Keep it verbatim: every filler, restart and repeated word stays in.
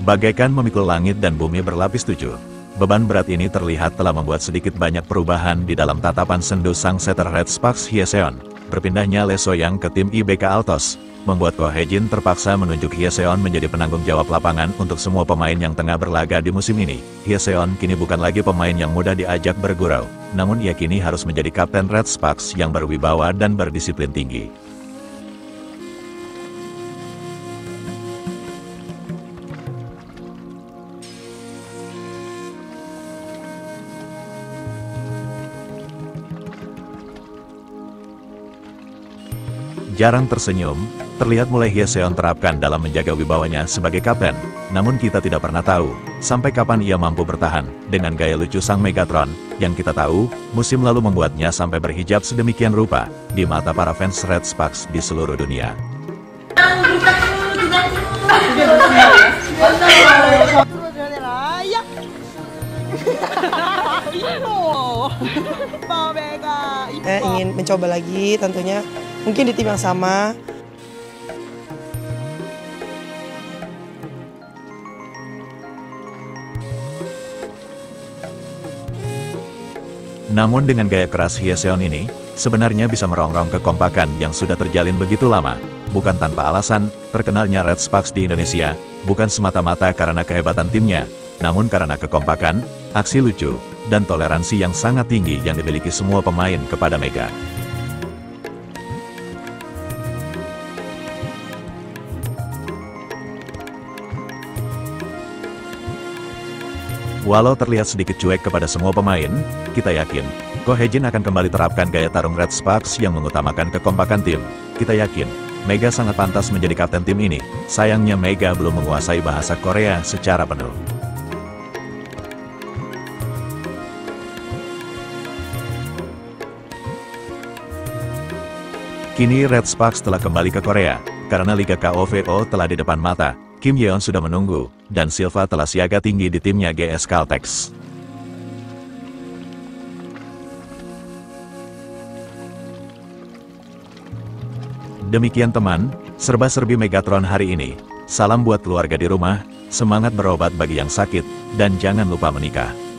Bagaikan memikul langit dan bumi berlapis tujuh. Beban berat ini terlihat telah membuat sedikit banyak perubahan di dalam tatapan sendu sang setter Red Sparks Hyeseon. Berpindahnya Lee So-yang ke tim I B K Altos, membuat Ko Hae-jin terpaksa menunjuk Hyeseon menjadi penanggung jawab lapangan untuk semua pemain yang tengah berlaga di musim ini. Hyeseon kini bukan lagi pemain yang mudah diajak bergurau, namun ia kini harus menjadi kapten Red Sparks yang berwibawa dan berdisiplin tinggi. Jarang tersenyum, terlihat mulai Hyeseon terapkan dalam menjaga wibawanya sebagai kapten. Namun kita tidak pernah tahu, sampai kapan ia mampu bertahan, dengan gaya lucu sang Megatron, yang kita tahu, musim lalu membuatnya sampai berhijab sedemikian rupa, di mata para fans Red Sparks di seluruh dunia. Saya ingin mencoba lagi tentunya, mungkin di tim yang sama. Namun dengan gaya keras Hyeseon ini, sebenarnya bisa merongrong kekompakan yang sudah terjalin begitu lama. Bukan tanpa alasan, terkenalnya Red Sparks di Indonesia, bukan semata-mata karena kehebatan timnya, namun karena kekompakan, aksi lucu, dan toleransi yang sangat tinggi yang dimiliki semua pemain kepada Mega. Walau terlihat sedikit cuek kepada semua pemain, kita yakin, Ko Hae-jin akan kembali terapkan gaya tarung Red Sparks yang mengutamakan kekompakan tim. Kita yakin, Mega sangat pantas menjadi kapten tim ini. Sayangnya Mega belum menguasai bahasa Korea secara penuh. Kini Red Sparks telah kembali ke Korea, karena Liga K O V O telah di depan mata. Kim Yeon sudah menunggu, dan Silva telah siaga tinggi di timnya G S Caltex. Demikian teman, serba-serbi Megatron hari ini. Salam buat keluarga di rumah, semangat berobat bagi yang sakit, dan jangan lupa menikah.